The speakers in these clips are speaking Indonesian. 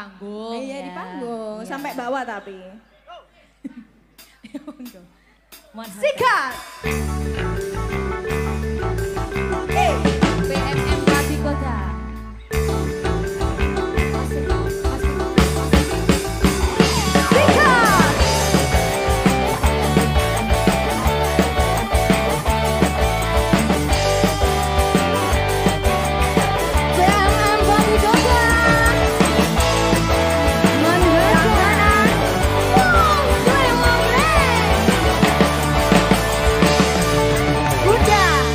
panggung. Iya ya. di panggung, Iya. sampai bawah tapi. Mohon Sikat. BMM Babi Kota. Sikat. BMM Babi Kota. Manhattan. Wow, gue mau break. Udah.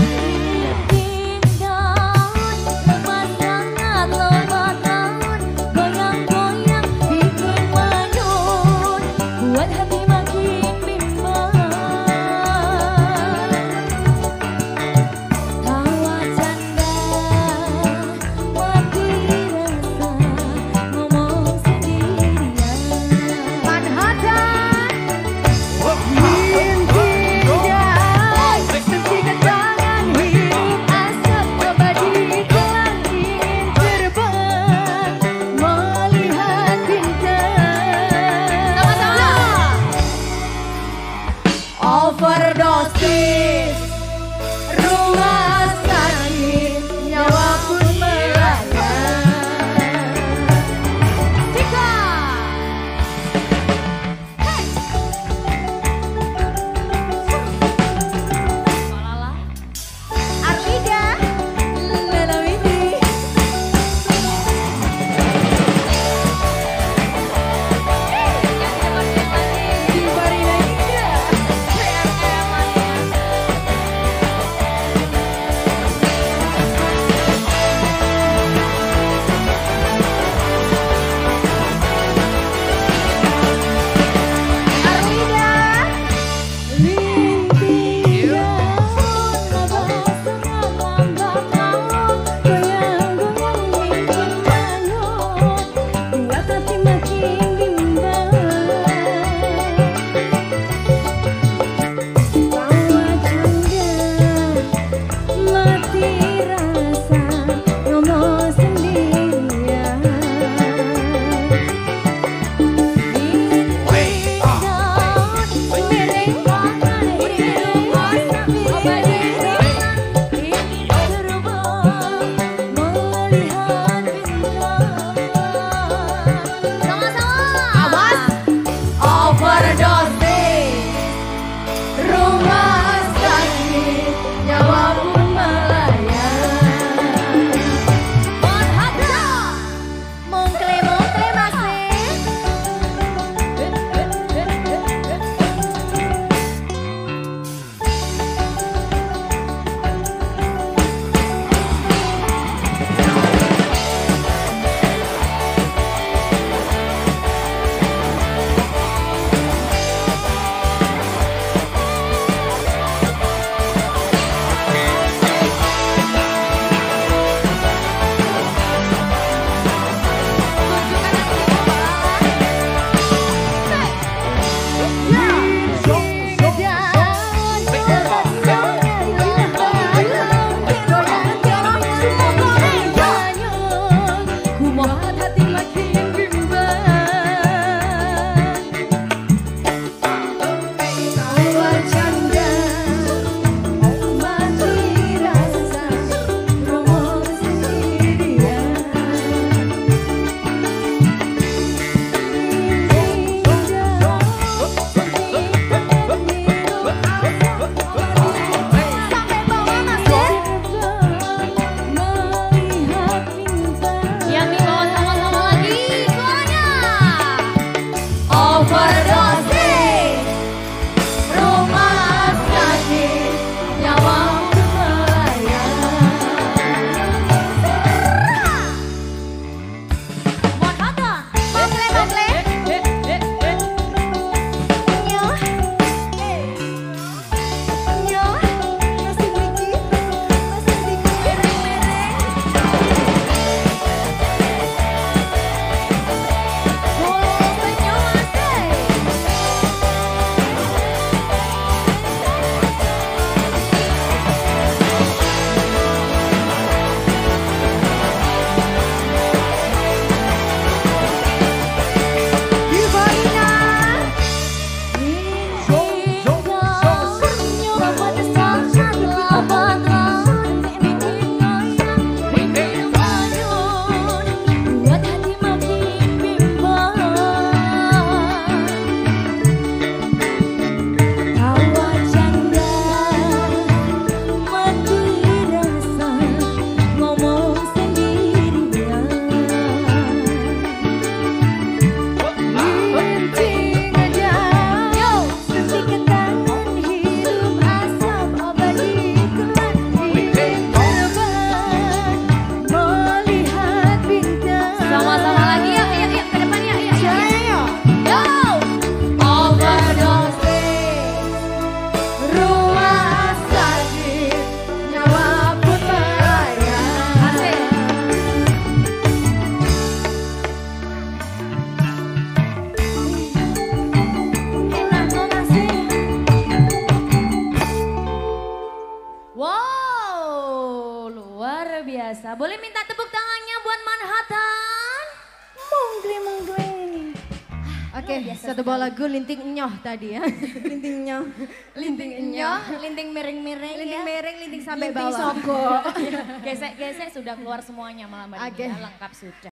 biasa. Boleh minta tepuk tangannya buat Manhattan? Mungkring. Oke, satu buah lagu linting nyoh tadi ya. Linting nyoh. Linting nyoh, Linting miring-miring linting ya. mereng, linting sampai Linting bawah. sogo. Gesek-gesek sudah keluar semuanya malam hari ini. Oke. Ya, lengkap sudah.